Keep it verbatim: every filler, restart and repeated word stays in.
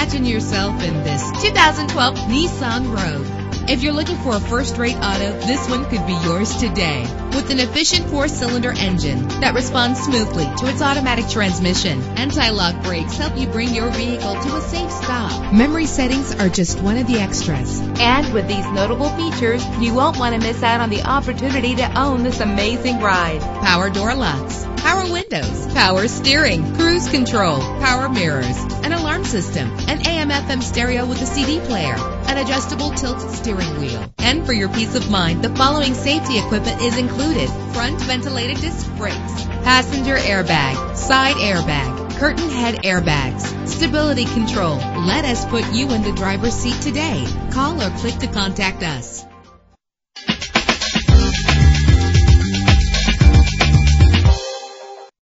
Imagine yourself in this two thousand twelve Nissan Rogue. If you're looking for a first-rate auto, this one could be yours today. With an efficient four-cylinder engine that responds smoothly to its automatic transmission, anti-lock brakes help you bring your vehicle to a safe stop. Memory settings are just one of the extras. And with these notable features, you won't want to miss out on the opportunity to own this amazing ride. Power door locks, power windows, power steering, cruise control, power mirrors, an alarm system, an A M F M stereo with a C D player, an adjustable tilt steering wheel. And for your peace of mind, the following safety equipment is included: front ventilated disc brakes, passenger airbag, side airbag, curtain head airbags, stability control. Let us put you in the driver's seat today. Call or click to contact us.